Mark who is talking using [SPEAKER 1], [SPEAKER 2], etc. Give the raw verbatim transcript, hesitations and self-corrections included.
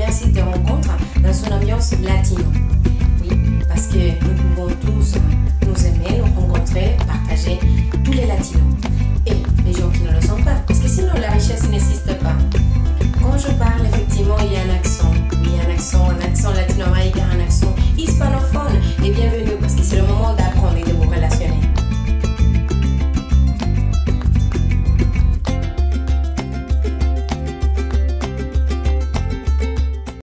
[SPEAKER 1] un site de rencontre dans une ambiance latino. Oui, parce que nous pouvons tous